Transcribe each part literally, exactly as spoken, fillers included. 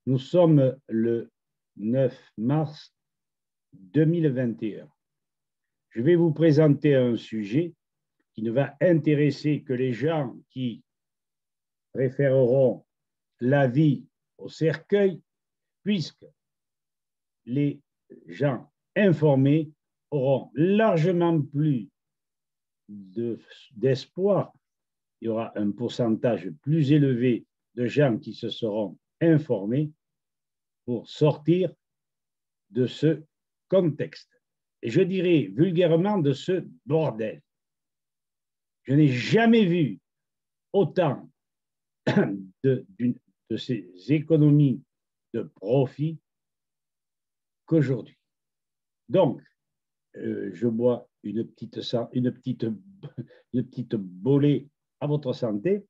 Nous sommes le neuf mars deux mille vingt et un. Je vais vous présenter un sujet qui ne va intéresser que les gens qui préféreront la vie au cercueil, puisque les gens informés auront largement plus d'espoir. De, Il y aura un pourcentage plus élevé de gens qui se seront informés pour sortir de ce contexte. Et je dirais vulgairement de ce bordel. Je n'ai jamais vu autant de, de ces économies de profit qu'aujourd'hui. Donc, euh, je bois une petite, une petite, une petite bolée à votre santé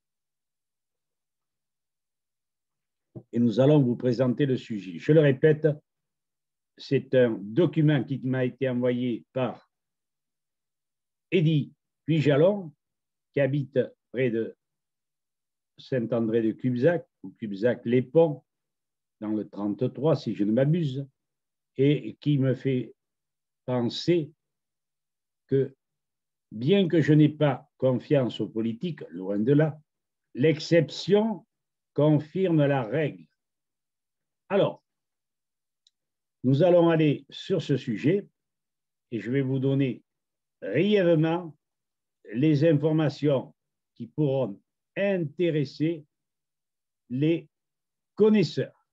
et nous allons vous présenter le sujet. Je le répète, c'est un document qui m'a été envoyé par Eddy Puijalon, qui habite près de Saint-André-de-Cubzac, ou Cubzac-les-Ponts, dans le trente-trois, si je ne m'abuse, et qui me fait penser que, bien que je n'ai pas confiance aux politiques, loin de là, l'exception confirme la règle. Alors, nous allons aller sur ce sujet et je vais vous donner brièvement les informations qui pourront intéresser les connaisseurs.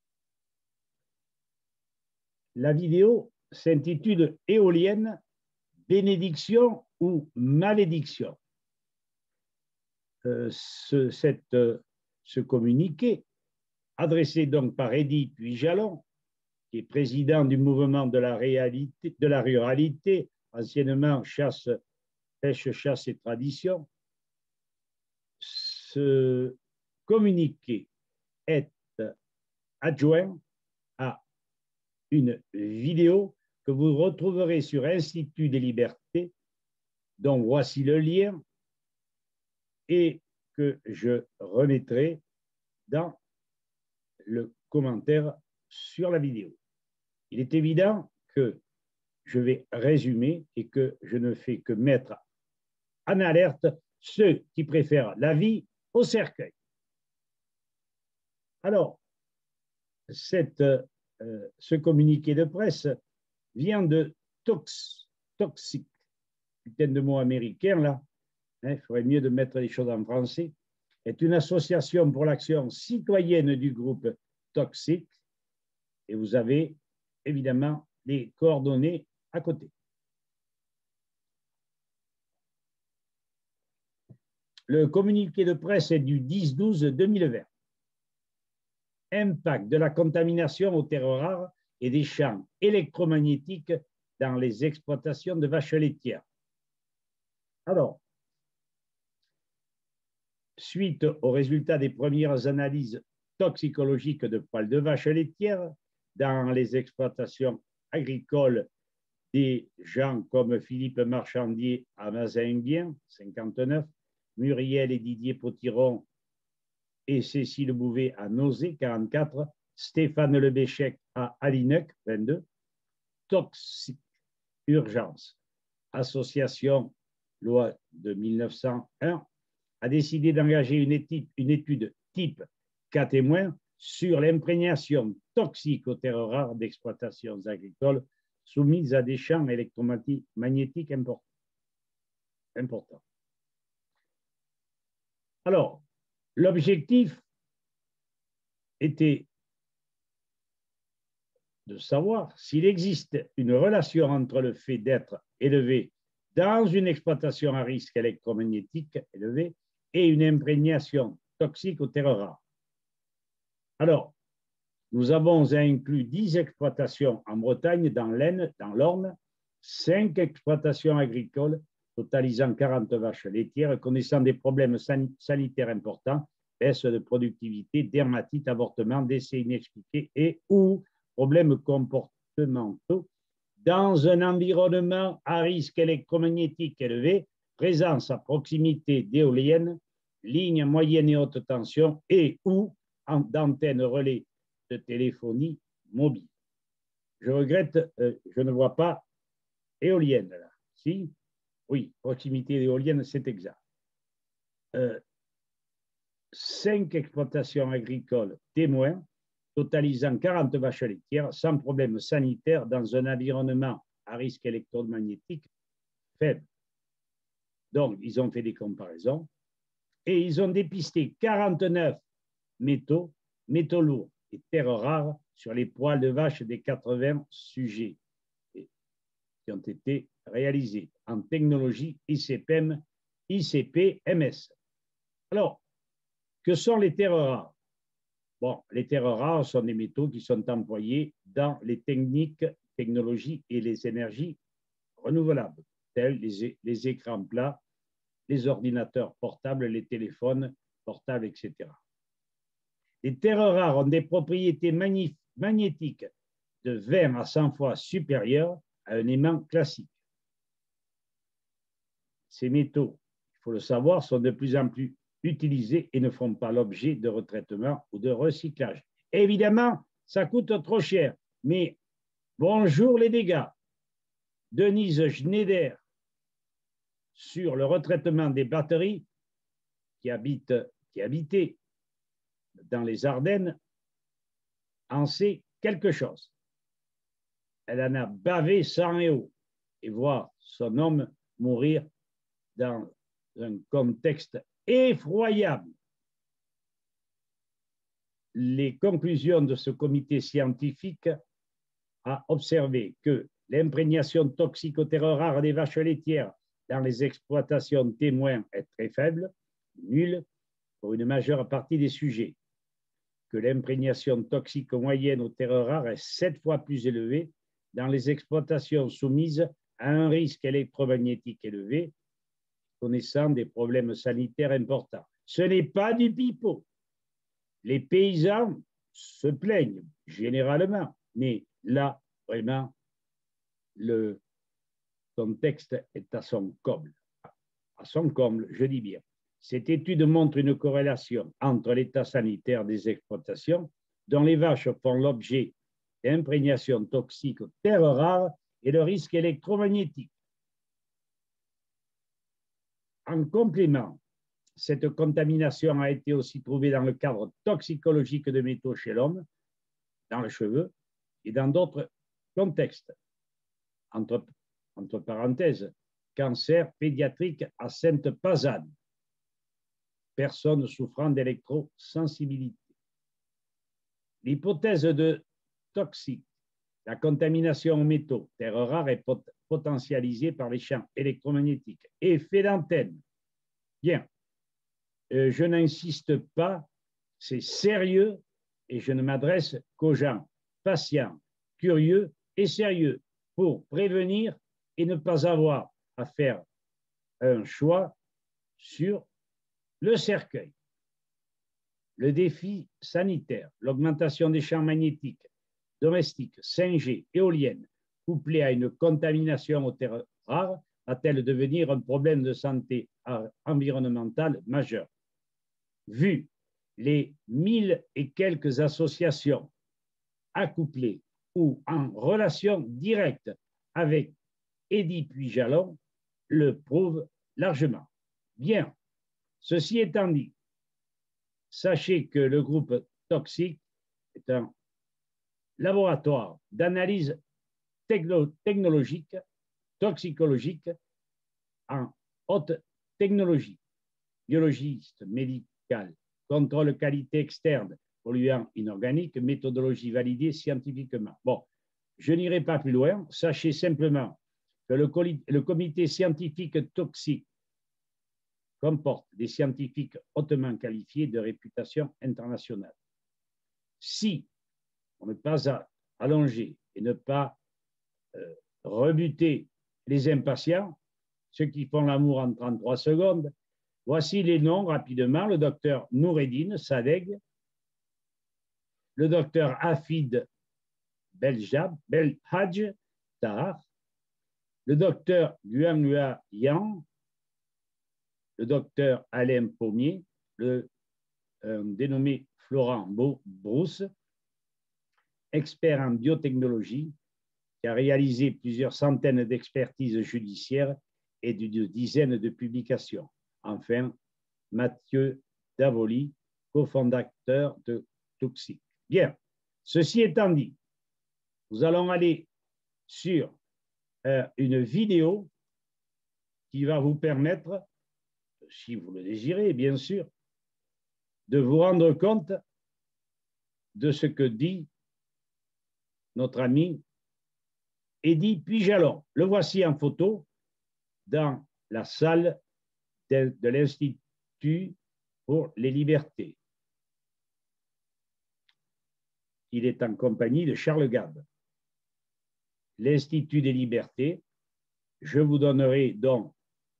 La vidéo s'intitule « Éolienne, bénédiction ou malédiction ». Euh, ce, cette, euh, ce communiqué, adressé donc par Eddy Puijalon, qui est président du mouvement de la, réalité, de la ruralité, anciennement chasse, pêche, chasse et tradition. Ce communiqué est adjoint à une vidéo que vous retrouverez sur Institut des Libertés, dont voici le lien, et que je remettrai dans le commentaire sur la vidéo. Il est évident que je vais résumer et que je ne fais que mettre en alerte ceux qui préfèrent la vie au cercueil. Alors, cette, euh, ce communiqué de presse vient de Tox, Toxic, putain de mot américain là, il hein, ferait mieux de mettre les choses en français, est une association pour l'action citoyenne du groupe Toxic, et vous avez évidemment les coordonnées à côté. Le communiqué de presse est du dix douze deux mille vingt. Impact de la contamination aux terres rares et des champs électromagnétiques dans les exploitations de vaches laitières. Alors, suite aux résultats des premières analyses toxicologiques de poils de vaches laitières dans les exploitations agricoles des gens comme Philippe Marchandier à Mazinguien, cinquante-neuf, Muriel et Didier Potiron et Cécile Bouvet à Nausée, quarante-quatre, Stéphane Lebéchec à Alinec, vingt-deux, Toxic Urgence, association loi de mille neuf cent un, a décidé d'engager une étude, une étude type cas témoin sur l'imprégnation toxique aux terres rares d'exploitations agricoles soumises à des champs électromagnétiques importants. Important. Alors, l'objectif était de savoir s'il existe une relation entre le fait d'être élevé dans une exploitation à risque électromagnétique élevé et une imprégnation toxique aux terres rares. Alors, nous avons inclus dix exploitations en Bretagne, dans l'Aisne, dans l'Orne, cinq exploitations agricoles totalisant quarante vaches laitières, connaissant des problèmes san sanitaires importants, baisse de productivité, dermatite, avortement, décès inexpliqués et ou problèmes comportementaux dans un environnement à risque électromagnétique élevé, présence à proximité d'éoliennes, lignes moyenne et haute tension et ou d'antennes relais de téléphonie mobile. Je regrette, euh, je ne vois pas éolienne là. Si? Oui, proximité d'éolienne, c'est exact. Euh, cinq exploitations agricoles témoins, totalisant quarante vaches laitières, sans problème sanitaire, dans un environnement à risque électromagnétique faible. Donc, ils ont fait des comparaisons et ils ont dépisté quarante-neuf métaux, métaux lourds et terres rares sur les poils de vache des quatre-vingts sujets qui ont été réalisés en technologie I C P M, I C P M S. Alors, que sont les terres rares? Bon, les terres rares sont des métaux qui sont employés dans les techniques, technologies et les énergies renouvelables, tels les, les écrans plats, les ordinateurs portables, les téléphones portables, et cetera. Les terres rares ont des propriétés magnétiques de vingt à cent fois supérieures à un aimant classique. Ces métaux, il faut le savoir, sont de plus en plus utilisés et ne font pas l'objet de retraitement ou de recyclage. Évidemment, ça coûte trop cher, mais bonjour les dégâts. Denise Schneider, sur le retraitement des batteries, qui, habite, qui habitait dans les Ardennes, en sait quelque chose. Elle en a bavé sang et eau, et voir son homme mourir dans un contexte effroyable. Les conclusions de ce comité scientifique a observé que l'imprégnation toxique aux terres rares des vaches laitières dans les exploitations témoins est très faible, nulle, pour une majeure partie des sujets, que l'imprégnation toxique moyenne aux terres rares est sept fois plus élevée dans les exploitations soumises à un risque électromagnétique élevé, connaissant des problèmes sanitaires importants. Ce n'est pas du pipeau. Les paysans se plaignent généralement, mais là, vraiment, le contexte est à son comble. À son comble, je dis bien. Cette étude montre une corrélation entre l'état sanitaire des exploitations, dont les vaches font l'objet d'imprégnation toxique aux terres rares, et le risque électromagnétique. En complément, cette contamination a été aussi trouvée dans le cadre toxicologique de métaux chez l'homme, dans le cheveu et dans d'autres contextes. Entre, entre parenthèses, cancer pédiatrique à Sainte-Pazanne, personnes souffrant d'électrosensibilité. L'hypothèse de toxique, la contamination aux métaux, terres rares, est pot potentialisée par les champs électromagnétiques. Effet d'antenne. Bien, euh, je n'insiste pas, c'est sérieux et je ne m'adresse qu'aux gens patients, curieux et sérieux pour prévenir et ne pas avoir à faire un choix sur le cercueil. Le défi sanitaire, l'augmentation des champs magnétiques, domestiques, cinq G, éoliennes, couplée à une contamination aux terres rares, va-t-elle devenir un problème de santé environnementale majeur? Vu les mille et quelques associations accouplées ou en relation directe avec Eddy Puy-Jalon, le prouve largement. Bien, ceci étant dit, sachez que le groupe Toxic est un laboratoire d'analyse technologique, toxicologique en haute technologie, biologiste médical, contrôle qualité externe, polluants inorganiques, méthodologie validée scientifiquement. Bon, je n'irai pas plus loin, sachez simplement que le, le comité scientifique toxique comporte des scientifiques hautement qualifiés de réputation internationale. Si on ne pas allonger et ne pas euh, rebuter les impatients, ceux qui font l'amour en trente-trois secondes, voici les noms rapidement: le docteur Noureddin Sadegh, le docteur Hafid Beljab, Belhadj Tahar, le docteur Guanghua Yang, le docteur Alain Pommier, le euh, dénommé Florent Brousse, expert en biotechnologie, qui a réalisé plusieurs centaines d'expertises judiciaires et d'une dizaine de publications. Enfin, Mathieu Davoli, cofondateur de Toxic. Bien, ceci étant dit, nous allons aller sur euh, une vidéo qui va vous permettre, si vous le désirez, bien sûr, de vous rendre compte de ce que dit notre ami Eddy Pujalon. Le voici en photo dans la salle de, de l'Institut pour les libertés. Il est en compagnie de Charles Gade. L'Institut des libertés, je vous donnerai donc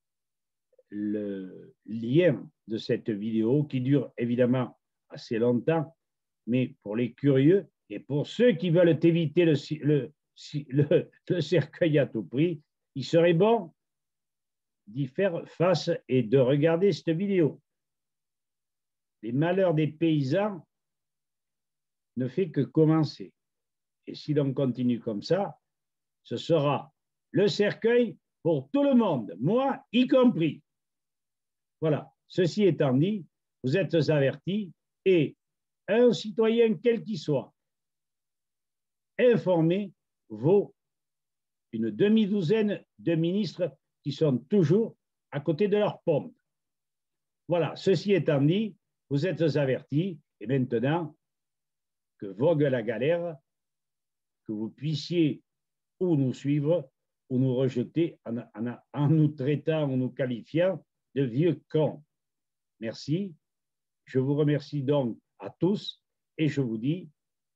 le lien de cette vidéo qui dure évidemment assez longtemps, mais pour les curieux et pour ceux qui veulent éviter le, le, le, le cercueil à tout prix, il serait bon d'y faire face et de regarder cette vidéo. Les malheurs des paysans ne fait que commencer. Et si l'on continue comme ça, ce sera le cercueil pour tout le monde, moi y compris. Voilà, ceci étant dit, vous êtes avertis et un citoyen quel qu'il soit, informé vaut une demi-douzaine de ministres qui sont toujours à côté de leur pompe. Voilà, ceci étant dit, vous êtes avertis et maintenant que vogue la galère, que vous puissiez ou nous suivre ou nous rejeter en, en, en nous traitant ou nous qualifiant de vieux cons. Merci. Je vous remercie donc à tous et je vous dis,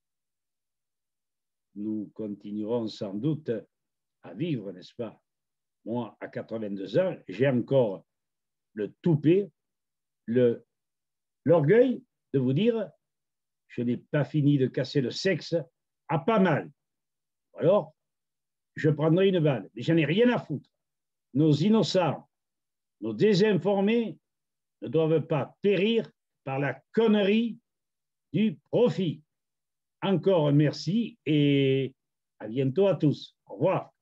nous continuerons sans doute à vivre, n'est-ce pas? Moi, à quatre-vingt-deux ans, j'ai encore le toupet, le, l'orgueil de vous dire, je n'ai pas fini de casser le sexe à pas mal. Alors, je prendrai une balle, mais j'en ai rien à foutre. Nos innocents, nos désinformés ne doivent pas périr par la connerie du profit. Encore merci et à bientôt à tous. Au revoir.